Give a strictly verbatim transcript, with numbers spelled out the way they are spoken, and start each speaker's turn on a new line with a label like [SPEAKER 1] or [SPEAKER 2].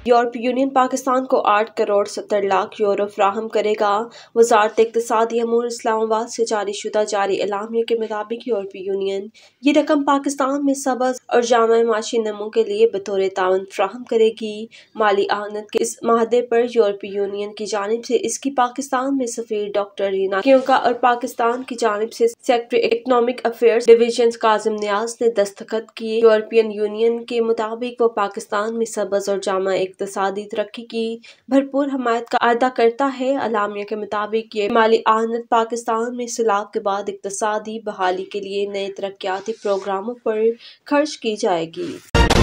[SPEAKER 1] यूरोपीय यूनियन पाकिस्तान को आठ करोड़ सत्तर लाख यूरो फ्राहम करेगा। वजारत इक्तिसादी अमूर इस्लामाबाद से जारी शुदा जारी एलामिया के मुताबिक यूरोपीय यूनियन ये रकम पाकिस्तान में सबज और जामा माशी नमो के लिए बतौर ताउन फ्राहम करेगी। माली आनत के इस माहदे पर यूरोपीय यूनियन की जानिब से इसकी पाकिस्तान में सफीर डॉक्टर रीना क्योंका और पाकिस्तान की जानिब से secretary economic affairs division Kazim Niaz ने दस्तखत किए। यूरोपियन यूनियन के मुताबिक वो पाकिस्तान में सबज और जामा इक्तिसादी तरक्की की भरपूर हमायत का अदा करता है। अलामिया के मुताबिक ये माली आनत पाकिस्तान में सैलाब के बाद इक्तिसादी बहाली के लिए नए तरक्याती प्रोग्रामों पर खर्च की जाएगी।